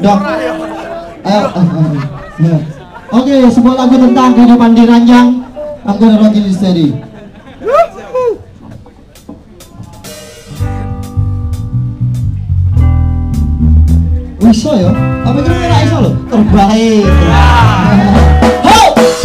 Dok. Oke, sebuah lagu tentang kehidupan di ranjang. I'm gonna rock you steady. Bisa ya? Apa kira kira iso loh? Terbaik. Ho!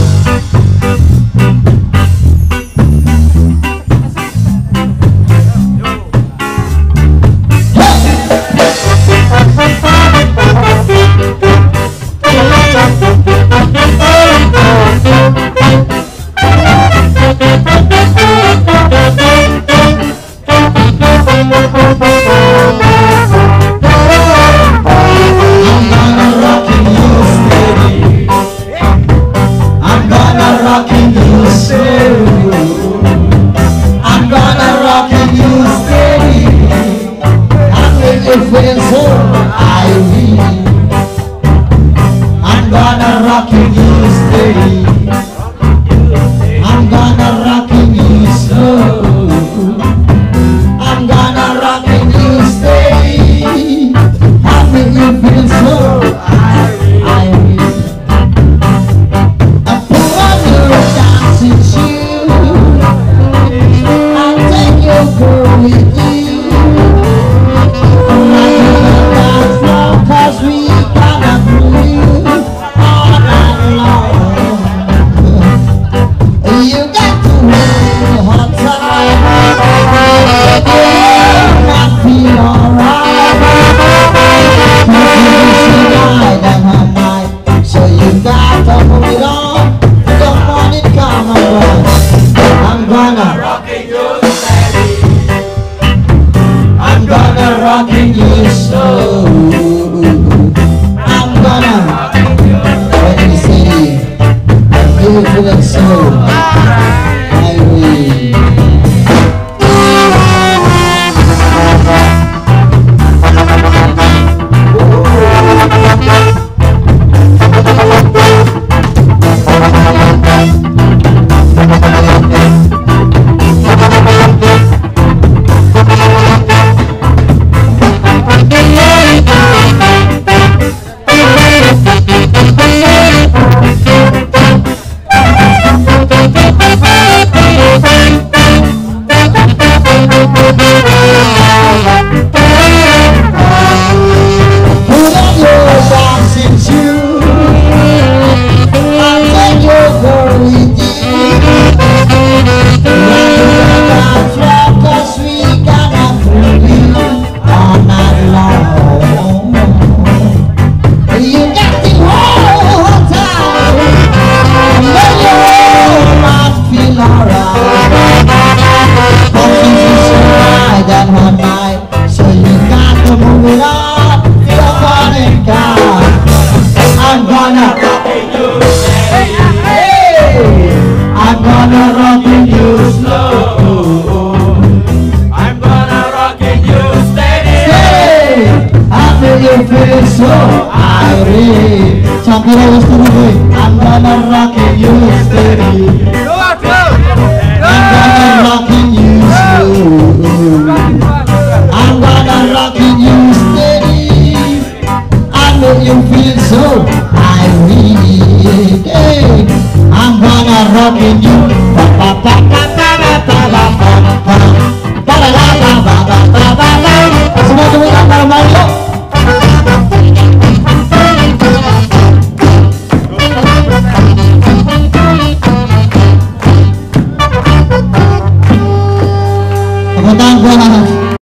I'm gonna rock you steady. I'm gonna rock you slow. I'm gonna rock you steady. I know you feel so irate. Hey, I'm gonna rock you. Semua teman para Mario. Tepuk tangan buat anak